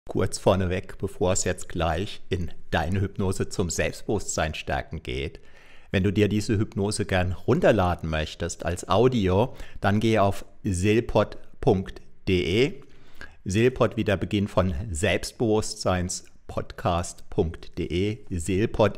Kurz vorneweg, bevor es jetzt gleich in deine Hypnose zum Selbstbewusstsein stärken geht. Wenn du dir diese Hypnose gern runterladen möchtest als Audio, dann geh auf seelpod.de. Seelpod wie der Beginn von Selbstbewusstseinspodcast.de. Seelpod,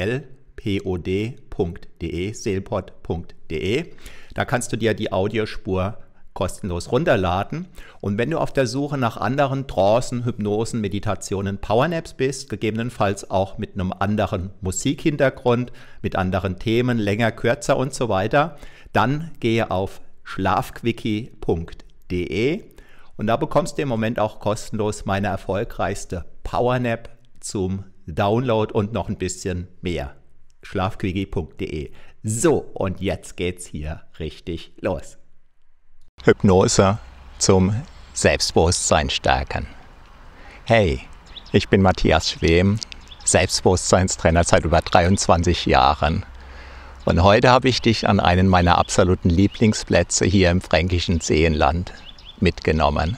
seelpod.de, seelpod.de. Da kannst du dir die Audiospur kostenlos runterladen. Und wenn du auf der Suche nach anderen Trancen, Hypnosen, Meditationen, Powernaps bist, gegebenenfalls auch mit einem anderen Musikhintergrund, mit anderen Themen, länger, kürzer und so weiter, dann gehe auf schlafquickie.de und da bekommst du im Moment auch kostenlos meine erfolgreichste Powernap zum Download und noch ein bisschen mehr. schlafquickie.de. So, und jetzt geht's hier richtig los. Hypnose zum Selbstbewusstsein stärken. Hey, ich bin Matthias Schwem, Selbstbewusstseinstrainer seit über 23 Jahren. Und heute habe ich dich an einen meiner absoluten Lieblingsplätze hier im fränkischen Seenland mitgenommen.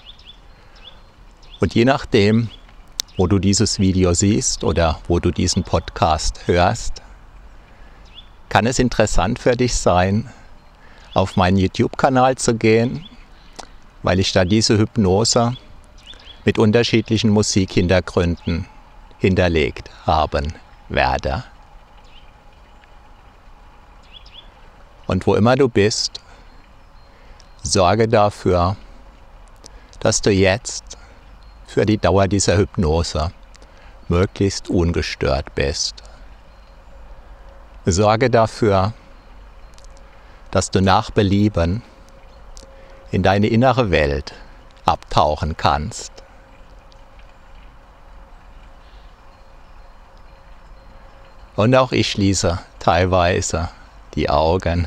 Und je nachdem, wo du dieses Video siehst oder wo du diesen Podcast hörst, kann es interessant für dich sein, auf meinen YouTube-Kanal zu gehen, weil ich da diese Hypnose mit unterschiedlichen Musikhintergründen hinterlegt haben werde. Und wo immer du bist, sorge dafür, dass du jetzt für die Dauer dieser Hypnose möglichst ungestört bist. Sorge dafür, dass du nach Belieben in deine innere Welt abtauchen kannst. Und auch ich schließe teilweise die Augen,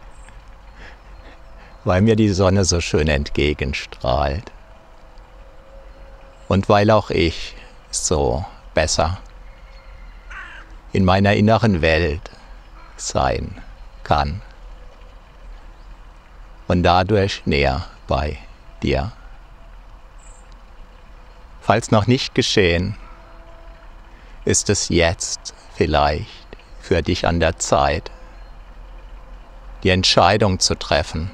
weil mir die Sonne so schön entgegenstrahlt. Und weil auch ich so besser in meiner inneren Welt sein kann. Und dadurch näher bei dir. Falls noch nicht geschehen, ist es jetzt vielleicht für dich an der Zeit, die Entscheidung zu treffen.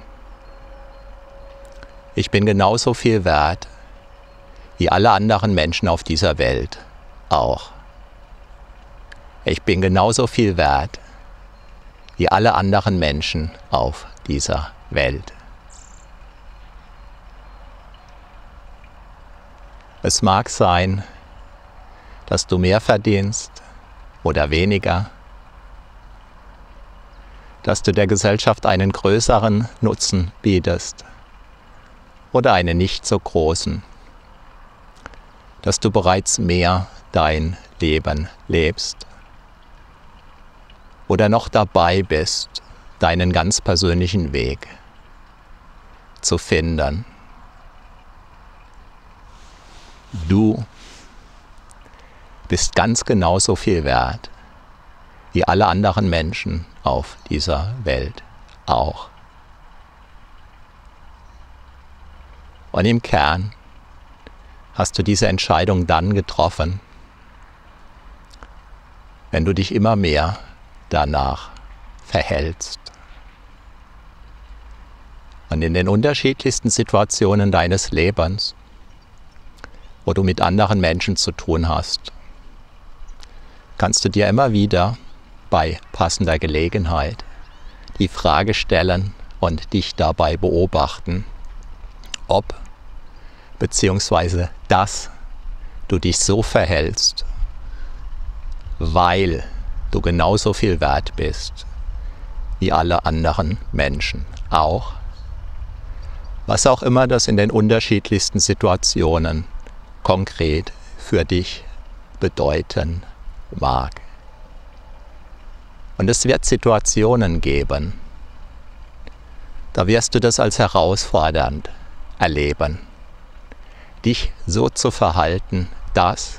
Ich bin genauso viel wert wie alle anderen Menschen auf dieser Welt auch. Ich bin genauso viel wert wie alle anderen Menschen auf dieser Welt. Es mag sein, dass du mehr verdienst oder weniger, dass du der Gesellschaft einen größeren Nutzen bietest oder einen nicht so großen, dass du bereits mehr dein Leben lebst oder noch dabei bist, deinen ganz persönlichen Weg zu finden. Du bist ganz genauso viel wert wie alle anderen Menschen auf dieser Welt auch. Und im Kern hast du diese Entscheidung dann getroffen, wenn du dich immer mehr danach verhältst. Und in den unterschiedlichsten Situationen deines Lebens, wo du mit anderen Menschen zu tun hast, kannst du dir immer wieder bei passender Gelegenheit die Frage stellen und dich dabei beobachten, ob bzw. dass du dich so verhältst, weil du genauso viel wert bist wie alle anderen Menschen auch. Was auch immer das in den unterschiedlichsten Situationen konkret für dich bedeuten mag. Und es wird Situationen geben, da wirst du das als herausfordernd erleben, dich so zu verhalten, dass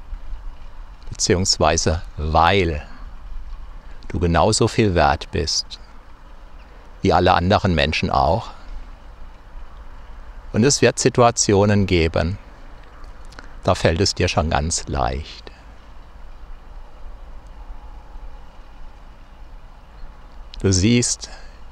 bzw. weil du genauso viel wert bist wie alle anderen Menschen auch. Und es wird Situationen geben, da fällt es dir schon ganz leicht. Du siehst,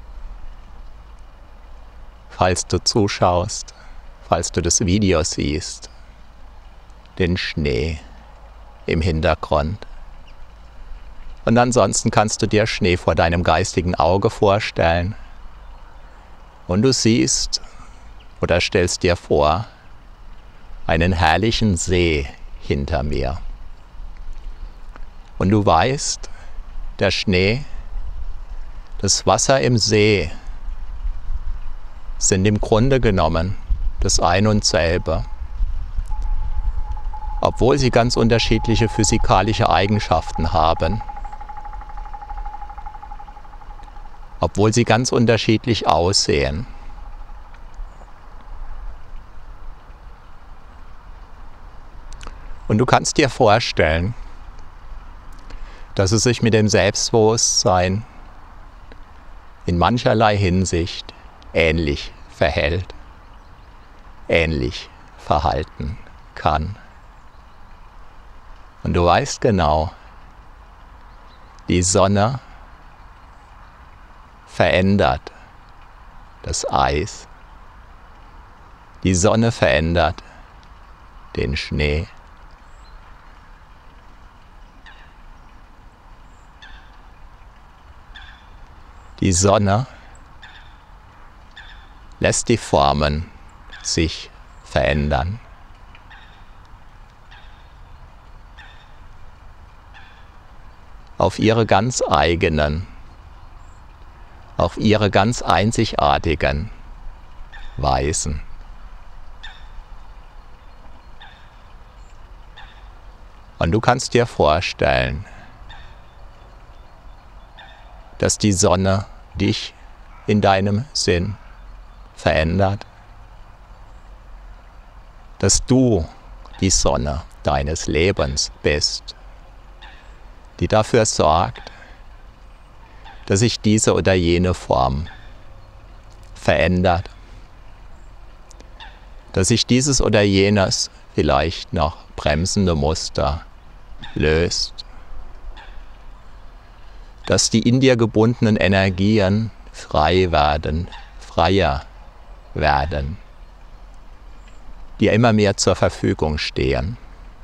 falls du zuschaust, falls du das Video siehst, den Schnee im Hintergrund. Und ansonsten kannst du dir Schnee vor deinem geistigen Auge vorstellen. Und du siehst oder stellst dir vor, einen herrlichen See hinter mir. Und du weißt, der Schnee, das Wasser im See sind im Grunde genommen das ein und selbe. Obwohl sie ganz unterschiedliche physikalische Eigenschaften haben, obwohl sie ganz unterschiedlich aussehen. Und du kannst dir vorstellen, dass es sich mit dem Selbstbewusstsein in mancherlei Hinsicht ähnlich verhält, ähnlich verhalten kann. Und du weißt genau, die Sonne verändert das Eis, die Sonne verändert den Schnee. Die Sonne lässt die Formen sich verändern. Auf ihre ganz eigenen, auf ihre ganz einzigartigen Weisen. Und du kannst dir vorstellen, dass die Sonne dich in deinem Sinn verändert, dass du die Sonne deines Lebens bist, die dafür sorgt, dass sich diese oder jene Form verändert, dass sich dieses oder jenes vielleicht noch bremsende Muster löst, dass die in dir gebundenen Energien frei werden, freier werden, dir immer mehr zur Verfügung stehen.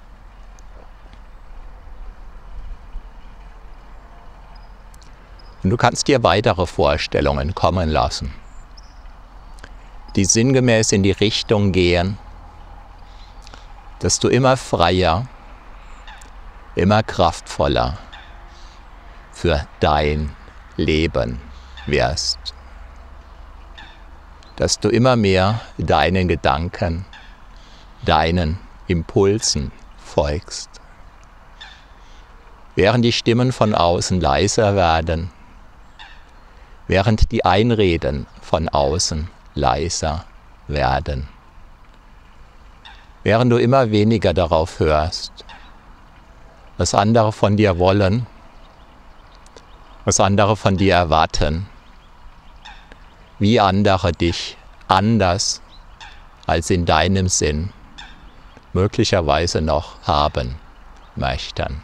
Und du kannst dir weitere Vorstellungen kommen lassen, die sinngemäß in die Richtung gehen, dass du immer freier, immer kraftvoller für dein Leben wirst. Dass du immer mehr deinen Gedanken, deinen Impulsen folgst. Während die Stimmen von außen leiser werden, während die Einreden von außen leiser werden. Während du immer weniger darauf hörst, was andere von dir wollen, was andere von dir erwarten, wie andere dich anders als in deinem Sinn möglicherweise noch haben möchten.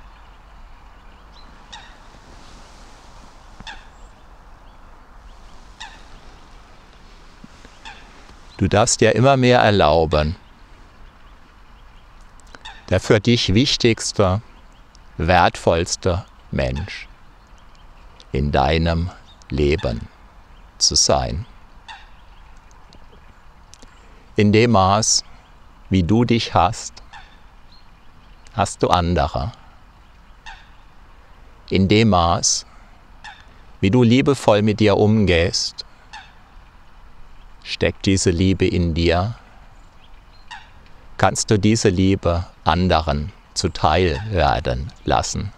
Du darfst dir immer mehr erlauben, der für dich wichtigste, wertvollste Mensch in deinem Leben zu sein. In dem Maß, wie du dich hast, hast du andere. In dem Maß, wie du liebevoll mit dir umgehst, steckt diese Liebe in dir, kannst du diese Liebe anderen zuteil werden lassen.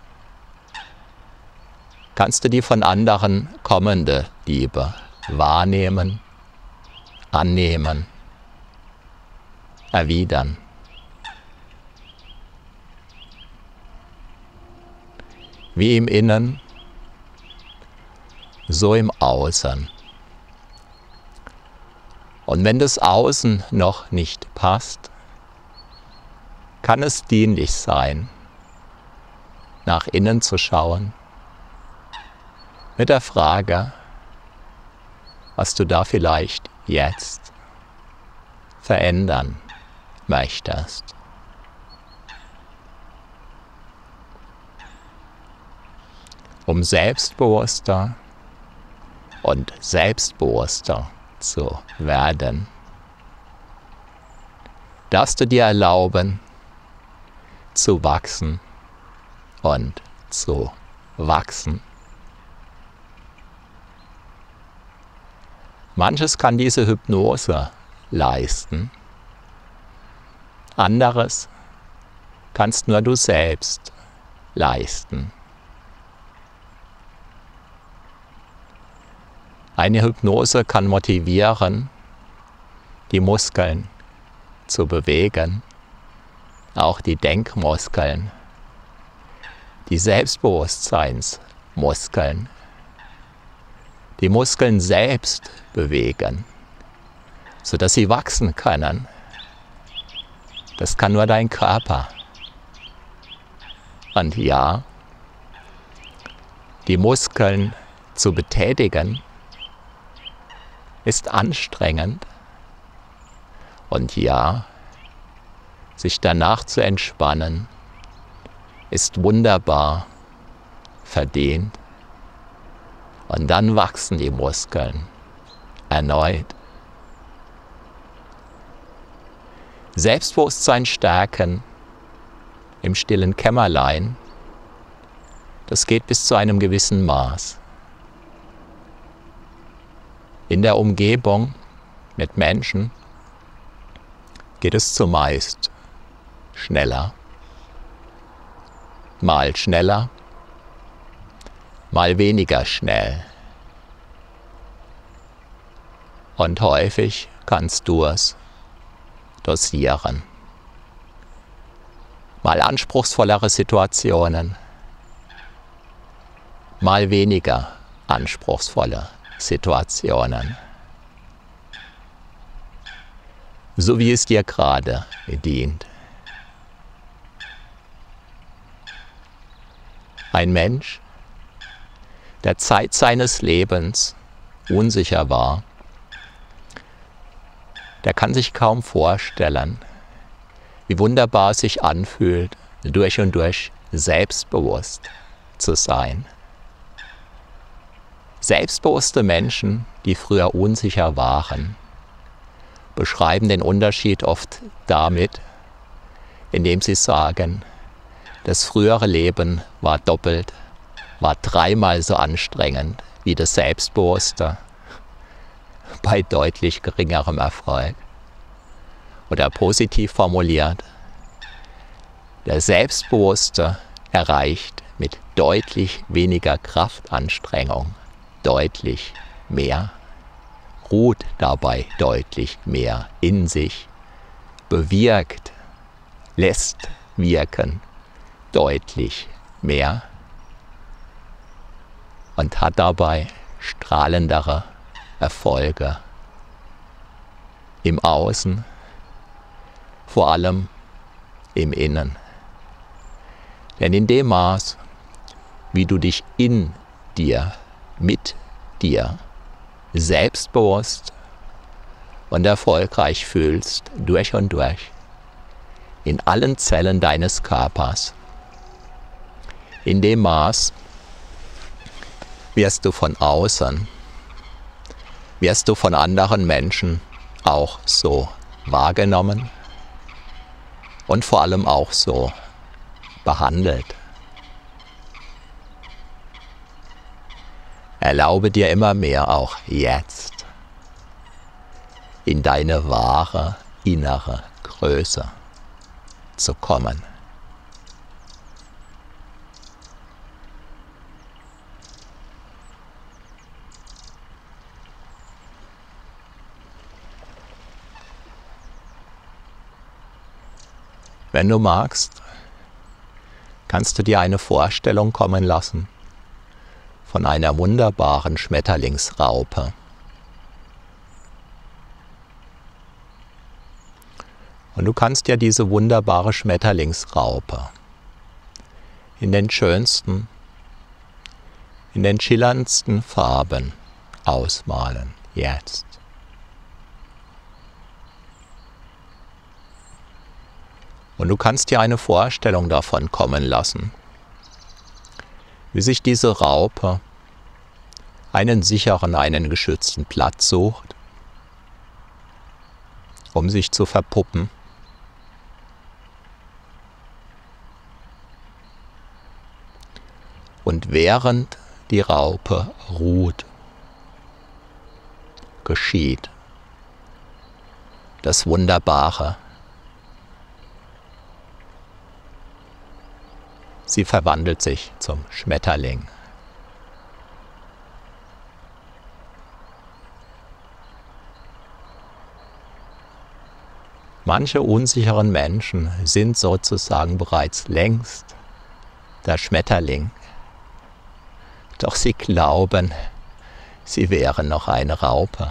Kannst du die von anderen kommende Liebe wahrnehmen, annehmen, erwidern. Wie im Innen, so im Außen. Und wenn das Außen noch nicht passt, kann es dienlich sein, nach innen zu schauen, mit der Frage, was du da vielleicht jetzt verändern möchtest. Um selbstbewusster und selbstbewusster zu werden, darfst du dir erlauben, zu wachsen und zu wachsen. Manches kann diese Hypnose leisten, anderes kannst nur du selbst leisten. Eine Hypnose kann motivieren, die Muskeln zu bewegen, auch die Denkmuskeln, die Selbstbewusstseinsmuskeln, die Muskeln selbst bewegen, sodass sie wachsen können. Das kann nur dein Körper. Und ja, die Muskeln zu betätigen, ist anstrengend. Und ja, sich danach zu entspannen, ist wunderbar verdient. Und dann wachsen die Muskeln erneut. Selbstbewusstsein stärken im stillen Kämmerlein, das geht bis zu einem gewissen Maß. In der Umgebung mit Menschen geht es zumeist schneller. Mal schneller, mal weniger schnell. Und häufig kannst du es dosieren. Mal anspruchsvollere Situationen, mal weniger anspruchsvolle Situationen. So wie es dir gerade dient. Ein Mensch, der Zeit seines Lebens unsicher war, der kann sich kaum vorstellen, wie wunderbar es sich anfühlt, durch und durch selbstbewusst zu sein. Selbstbewusste Menschen, die früher unsicher waren, beschreiben den Unterschied oft damit, indem sie sagen, das frühere Leben war doppelt, war dreimal so anstrengend wie das Selbstbewusste, bei deutlich geringerem Erfolg. Oder positiv formuliert, der Selbstbewusste erreicht mit deutlich weniger Kraftanstrengung deutlich mehr, ruht dabei deutlich mehr in sich, bewirkt, lässt wirken deutlich mehr und hat dabei strahlendere Erfolge im Außen, vor allem im Innen. Denn in dem Maß, wie du dich in dir, mit dir, selbstbewusst und erfolgreich fühlst, durch und durch, in allen Zellen deines Körpers, in dem Maß wirst du von außen, wirst du von anderen Menschen auch so wahrgenommen und vor allem auch so behandelt. Erlaube dir immer mehr auch jetzt in deine wahre innere Größe zu kommen. Wenn du magst, kannst du dir eine Vorstellung kommen lassen von einer wunderbaren Schmetterlingsraupe. Und du kannst dir diese wunderbare Schmetterlingsraupe in den schönsten, in den schillerndsten Farben ausmalen. Jetzt. Und du kannst dir eine Vorstellung davon kommen lassen, wie sich diese Raupe einen sicheren, einen geschützten Platz sucht, um sich zu verpuppen. Und während die Raupe ruht, geschieht das Wunderbare. Sie verwandelt sich zum Schmetterling. Manche unsicheren Menschen sind sozusagen bereits längst der Schmetterling. Doch sie glauben, sie wären noch eine Raupe.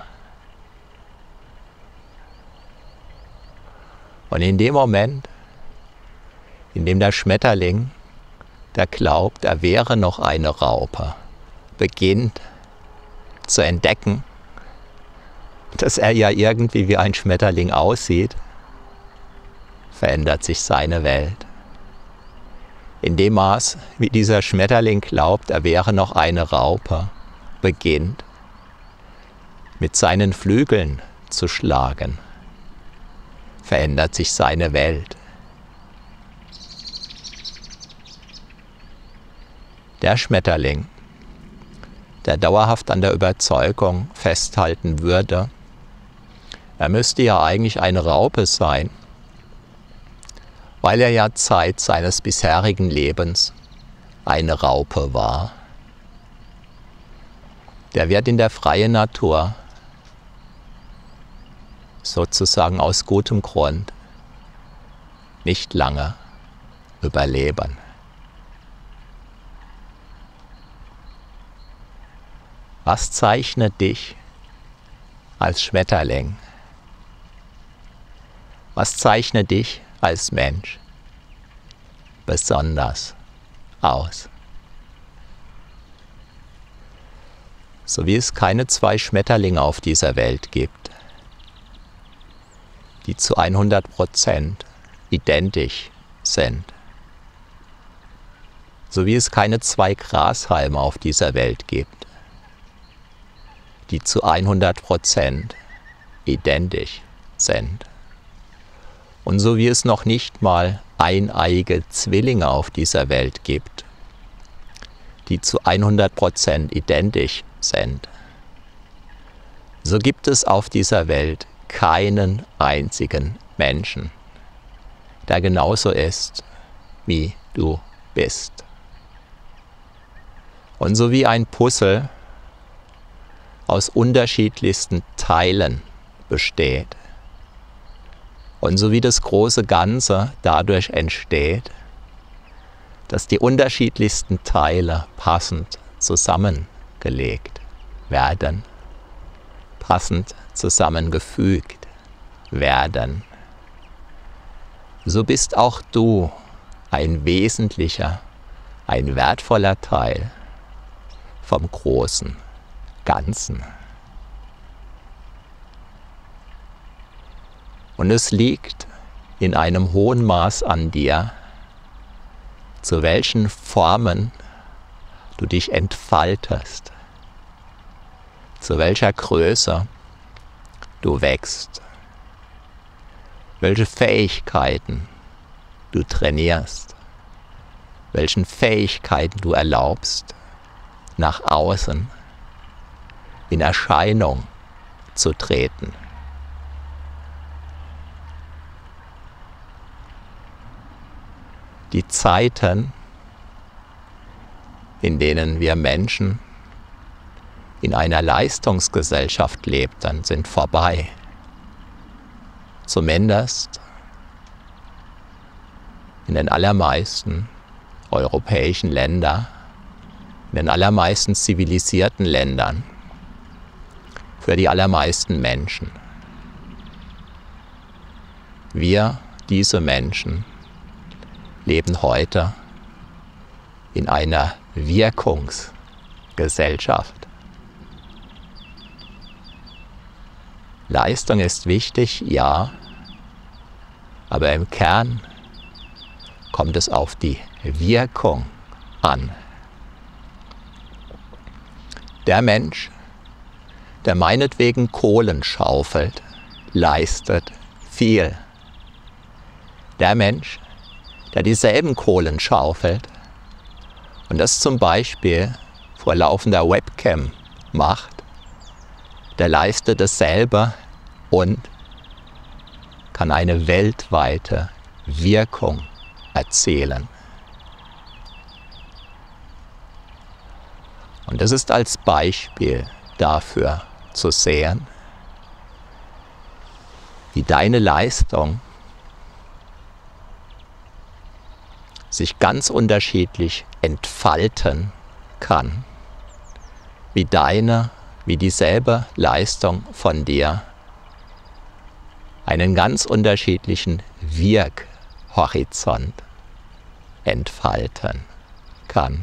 Und in dem Moment, in dem der Schmetterling, der glaubt, er wäre noch eine Raupe, beginnt zu entdecken, dass er ja irgendwie wie ein Schmetterling aussieht, verändert sich seine Welt. In dem Maß, wie dieser Schmetterling glaubt, er wäre noch eine Raupe, beginnt mit seinen Flügeln zu schlagen, verändert sich seine Welt. Der Schmetterling, der dauerhaft an der Überzeugung festhalten würde, er müsste ja eigentlich eine Raupe sein, weil er ja Zeit seines bisherigen Lebens eine Raupe war. Der wird in der freien Natur sozusagen aus gutem Grund nicht lange überleben. Was zeichnet dich als Schmetterling? Was zeichnet dich als Mensch besonders aus? So wie es keine zwei Schmetterlinge auf dieser Welt gibt, die zu 100% identisch sind. So wie es keine zwei Grashalme auf dieser Welt gibt, die zu 100% identisch sind. Und so wie es noch nicht mal eineiige Zwillinge auf dieser Welt gibt, die zu 100% identisch sind, so gibt es auf dieser Welt keinen einzigen Menschen, der genauso ist, wie du bist. Und so wie ein Puzzle aus unterschiedlichsten Teilen besteht, und so wie das große Ganze dadurch entsteht, dass die unterschiedlichsten Teile passend zusammengelegt werden, passend zusammengefügt werden, so bist auch du ein wesentlicher, ein wertvoller Teil vom großen Ganzen. Und es liegt in einem hohen Maß an dir, zu welchen Formen du dich entfaltest, zu welcher Größe du wächst, welche Fähigkeiten du trainierst, welchen Fähigkeiten du erlaubst, nach außen in Erscheinung zu treten. Die Zeiten, in denen wir Menschen in einer Leistungsgesellschaft lebten, sind vorbei. Zumindest in den allermeisten europäischen Ländern, in den allermeisten zivilisierten Ländern, für die allermeisten Menschen. Wir diese Menschen leben heute in einer Wirkungsgesellschaft. Leistung ist wichtig, ja, aber im Kern kommt es auf die Wirkung an. Der Mensch, der meinetwegen Kohlen schaufelt, leistet viel. Der Mensch, der dieselben Kohlen schaufelt und das zum Beispiel vor laufender Webcam macht, der leistet dasselbe und kann eine weltweite Wirkung erzielen. Und das ist als Beispiel dafür zu sehen, wie deine Leistung sich ganz unterschiedlich entfalten kann, wie dieselbe Leistung von dir einen ganz unterschiedlichen Wirkhorizont entfalten kann.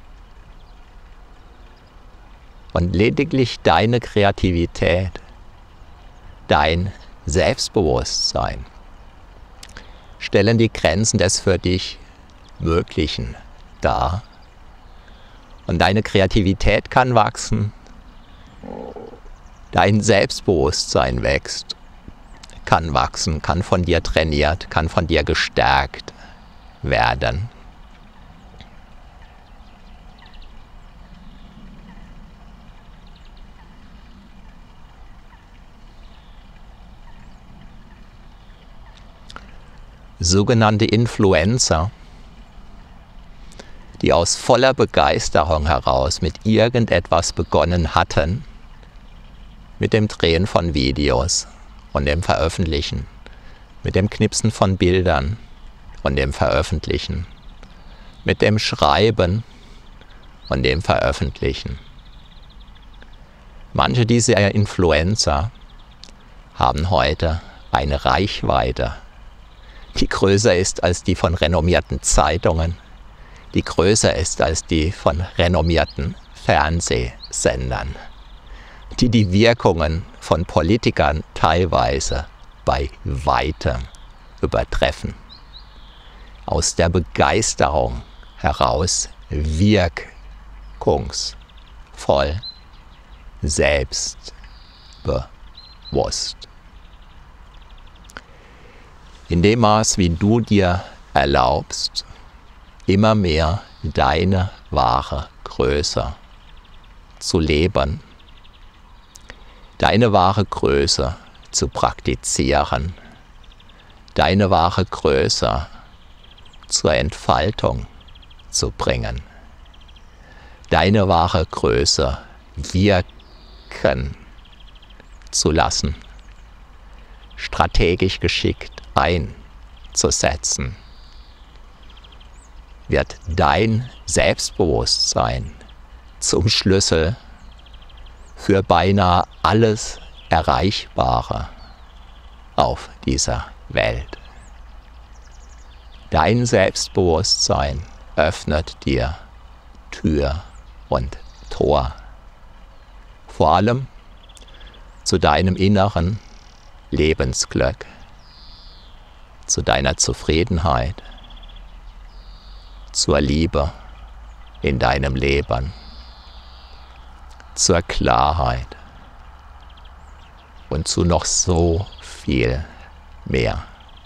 Und lediglich deine Kreativität, dein Selbstbewusstsein stellen die Grenzen des für dich Möglichen dar. Und deine Kreativität kann wachsen, dein Selbstbewusstsein wächst, kann wachsen, kann von dir trainiert, kann von dir gestärkt werden. Sogenannte Influencer, die aus voller Begeisterung heraus mit irgendetwas begonnen hatten, mit dem Drehen von Videos und dem Veröffentlichen, mit dem Knipsen von Bildern und dem Veröffentlichen, mit dem Schreiben und dem Veröffentlichen. Manche dieser Influencer haben heute eine Reichweite, die größer ist als die von renommierten Zeitungen, die größer ist als die von renommierten Fernsehsendern, die die Wirkungen von Politikern teilweise bei weitem übertreffen. Aus der Begeisterung heraus wirkungsvoll, selbstbewusst. In dem Maß, wie du dir erlaubst, immer mehr deine wahre Größe zu leben, deine wahre Größe zu praktizieren, deine wahre Größe zur Entfaltung zu bringen, deine wahre Größe wirken zu lassen, strategisch geschickt einzusetzen, wird dein Selbstbewusstsein zum Schlüssel für beinahe alles Erreichbare auf dieser Welt. Dein Selbstbewusstsein öffnet dir Tür und Tor, vor allem zu deinem inneren Lebensglück, zu deiner Zufriedenheit, zur Liebe in deinem Leben, zur Klarheit und zu noch so viel mehr.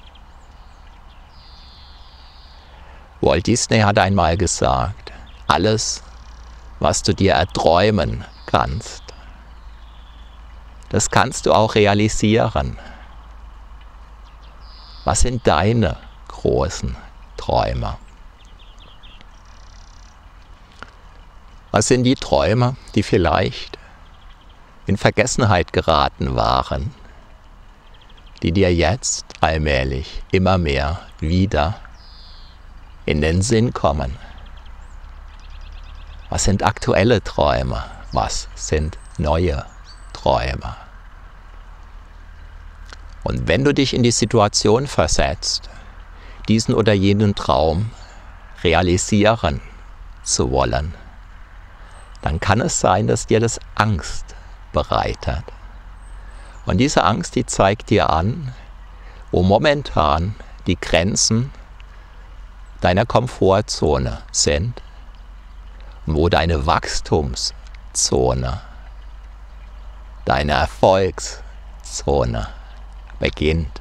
Walt Disney hat einmal gesagt, alles, was du dir erträumen kannst, das kannst du auch realisieren. Was sind deine großen Träume? Was sind die Träume, die vielleicht in Vergessenheit geraten waren, die dir jetzt allmählich immer mehr wieder in den Sinn kommen? Was sind aktuelle Träume? Was sind neue Träume? Und wenn du dich in die Situation versetzt, diesen oder jenen Traum realisieren zu wollen, dann kann es sein, dass dir das Angst bereitet. Und diese Angst, die zeigt dir an, wo momentan die Grenzen deiner Komfortzone sind und wo deine Wachstumszone, deine Erfolgszone beginnt.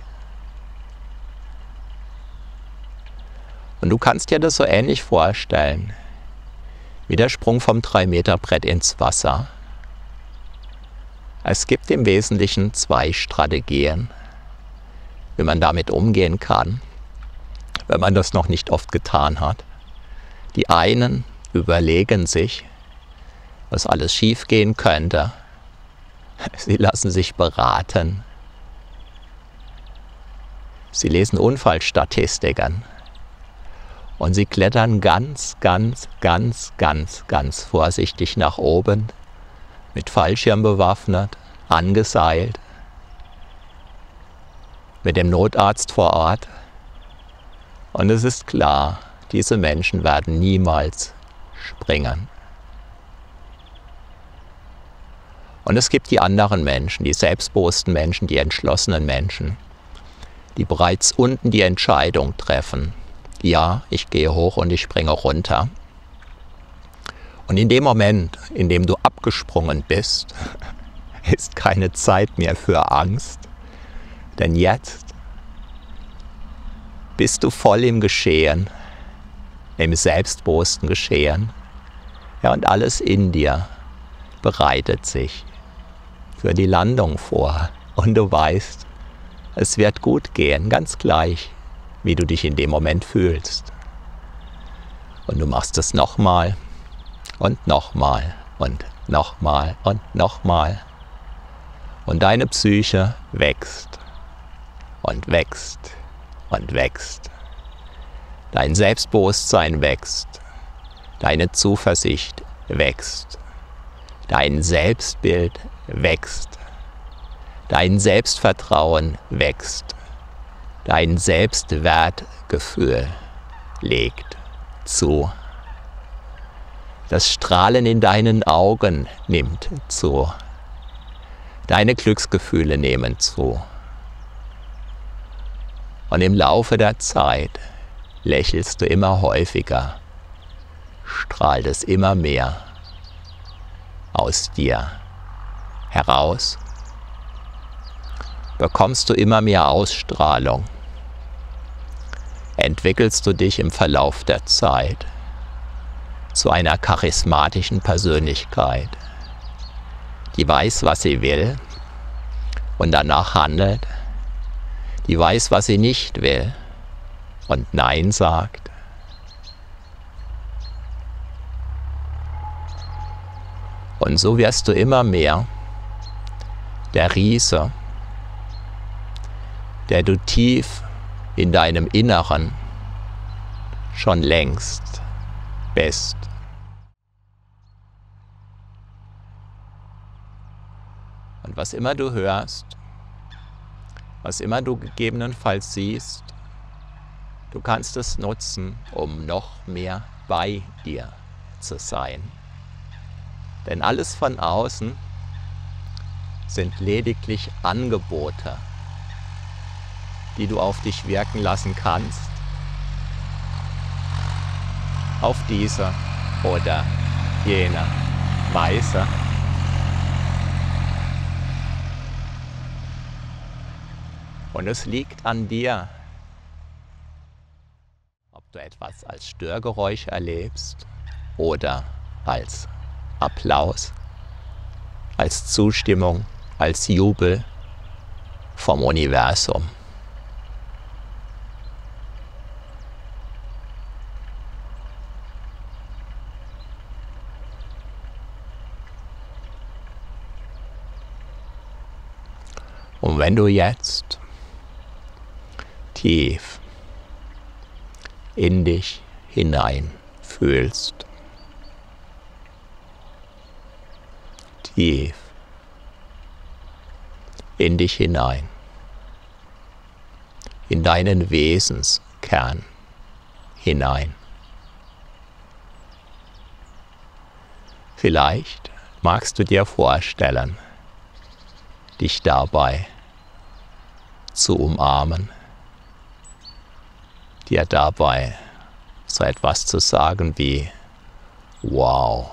Und du kannst dir das so ähnlich vorstellen, wie der Sprung vom 3-Meter-Brett ins Wasser. Es gibt im Wesentlichen 2 Strategien, wie man damit umgehen kann, wenn man das noch nicht oft getan hat. Die einen überlegen sich, was alles schiefgehen könnte. Sie lassen sich beraten. Sie lesen Unfallstatistiken. Und sie klettern ganz vorsichtig nach oben, mit Fallschirm bewaffnet, angeseilt, mit dem Notarzt vor Ort. Und es ist klar, diese Menschen werden niemals springen. Und es gibt die anderen Menschen, die selbstbewussten Menschen, die entschlossenen Menschen, die bereits unten die Entscheidung treffen, ja, ich gehe hoch und ich springe runter. Und in dem Moment, in dem du abgesprungen bist, ist keine Zeit mehr für Angst. Denn jetzt bist du voll im Geschehen, im selbstbewussten Geschehen. Ja, und alles in dir bereitet sich für die Landung vor. Und du weißt, es wird gut gehen, ganz gleich, wie du dich in dem Moment fühlst. Und du machst es nochmal und nochmal und nochmal und nochmal. Und deine Psyche wächst und wächst und wächst. Dein Selbstbewusstsein wächst. Deine Zuversicht wächst. Dein Selbstbild wächst. Dein Selbstvertrauen wächst. Dein Selbstwertgefühl legt zu. Das Strahlen in deinen Augen nimmt zu. Deine Glücksgefühle nehmen zu. Und im Laufe der Zeit lächelst du immer häufiger, strahlt es immer mehr aus dir heraus. Bekommst du immer mehr Ausstrahlung, entwickelst du dich im Verlauf der Zeit zu einer charismatischen Persönlichkeit, die weiß, was sie will und danach handelt, die weiß, was sie nicht will und Nein sagt. Und so wirst du immer mehr der Riese, der du tief in deinem Inneren schon längst bist. Und was immer du hörst, was immer du gegebenenfalls siehst, du kannst es nutzen, um noch mehr bei dir zu sein. Denn alles von außen sind lediglich Angebote, die du auf dich wirken lassen kannst, auf diese oder jene Weise. Und es liegt an dir, ob du etwas als Störgeräusch erlebst oder als Applaus, als Zustimmung, als Jubel vom Universum. Und wenn du jetzt tief in dich hinein fühlst, tief in dich hinein, in deinen Wesenskern hinein. Vielleicht magst du dir vorstellen, dich dabei zu umarmen, dir dabei so etwas zu sagen wie wow,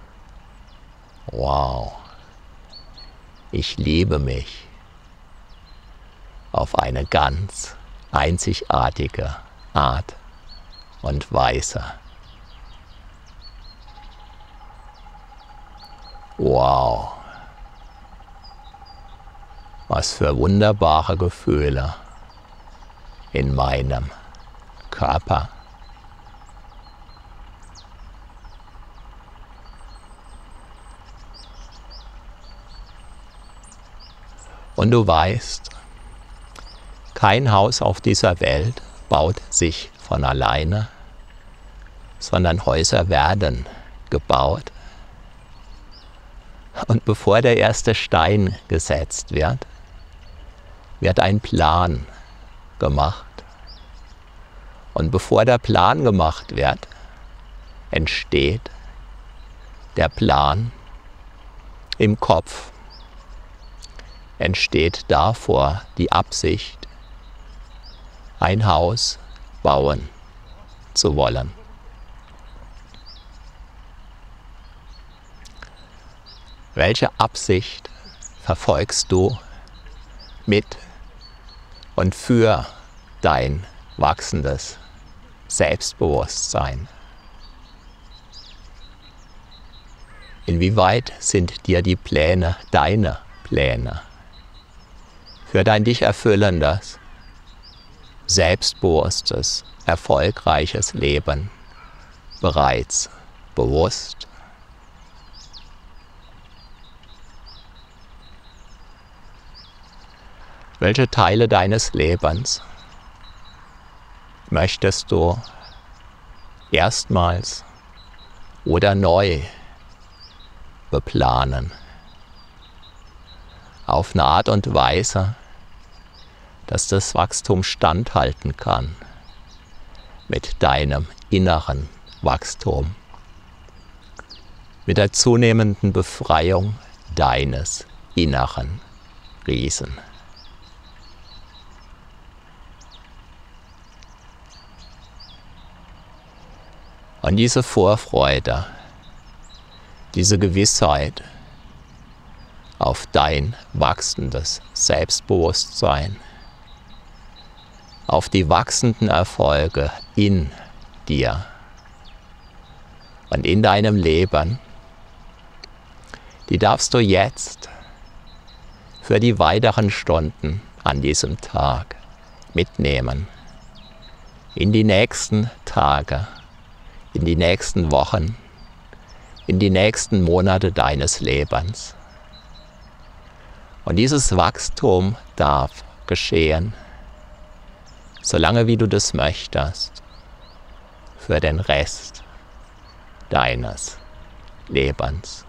wow, ich liebe mich auf eine ganz einzigartige Art und Weise. Wow, was für wunderbare Gefühle in meinem Körper. Und du weißt, kein Haus auf dieser Welt baut sich von alleine, sondern Häuser werden gebaut. Und bevor der erste Stein gesetzt wird, wird ein Plan gemacht. Und bevor der Plan gemacht wird, entsteht der Plan im Kopf. Entsteht davor die Absicht, ein Haus bauen zu wollen. Welche Absicht verfolgst du mit und für dein wachsendes Selbstbewusstsein? Inwieweit sind dir die Pläne, deine Pläne, für dein dich erfüllendes, selbstbewusstes, erfolgreiches Leben bereits bewusst? Welche Teile deines Lebens möchtest du erstmals oder neu beplanen? Auf eine Art und Weise, dass das Wachstum standhalten kann mit deinem inneren Wachstum, mit der zunehmenden Befreiung deines inneren Riesen. Und diese Vorfreude, diese Gewissheit auf dein wachsendes Selbstbewusstsein, auf die wachsenden Erfolge in dir und in deinem Leben, die darfst du jetzt für die weiteren Stunden an diesem Tag mitnehmen, in die nächsten Tage, in die nächsten Wochen, in die nächsten Monate deines Lebens. Und dieses Wachstum darf geschehen, solange wie du das möchtest, für den Rest deines Lebens.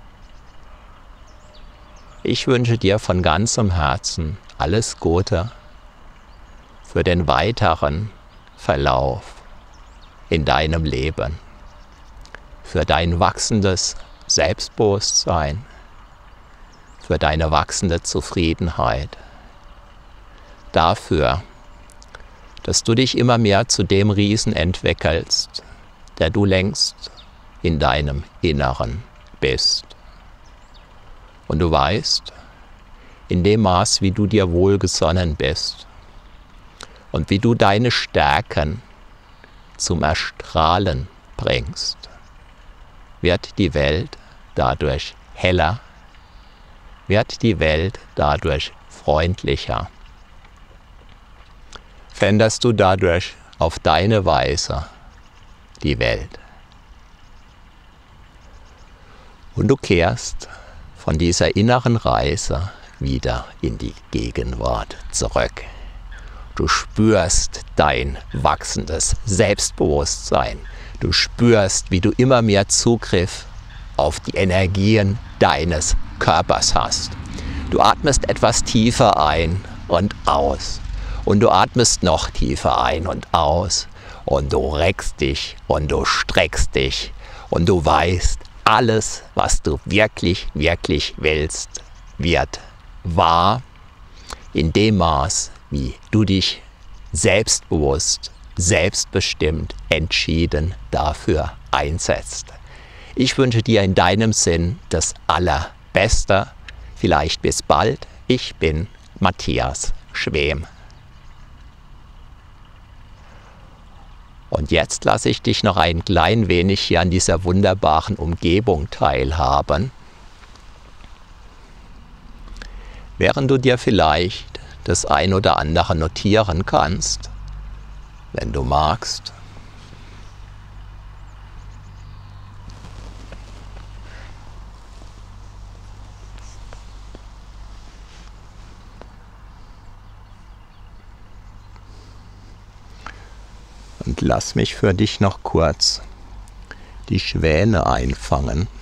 Ich wünsche dir von ganzem Herzen alles Gute für den weiteren Verlauf in deinem Leben, für dein wachsendes Selbstbewusstsein, für deine wachsende Zufriedenheit, dafür, dass du dich immer mehr zu dem Riesen entwickelst, der du längst in deinem Inneren bist. Und du weißt, in dem Maß, wie du dir wohlgesonnen bist und wie du deine Stärken zum Erstrahlen bringst, wird die Welt dadurch heller, wird die Welt dadurch freundlicher. Veränderst du dadurch auf deine Weise die Welt. Und du kehrst von dieser inneren Reise wieder in die Gegenwart zurück. Du spürst dein wachsendes Selbstbewusstsein. Du spürst, wie du immer mehr Zugriff auf die Energien deines Körpers hast. Du atmest etwas tiefer ein und aus Und du atmest noch tiefer ein und aus. Und du reckst dich und du streckst dich. Und du weißt, alles, was du wirklich, wirklich willst, wird wahr. In dem Maß, wie du dich selbstbewusst, selbstbestimmt, entschieden dafür einsetzt. Ich wünsche dir in deinem Sinn das Allerbeste. Vielleicht bis bald. Ich bin Matthias Schwem. Und jetzt lasse ich dich noch ein klein wenig hier an dieser wunderbaren Umgebung teilhaben, während du dir vielleicht das ein oder andere notieren kannst, wenn du magst. Und lass mich für dich noch kurz die Schwäne einfangen.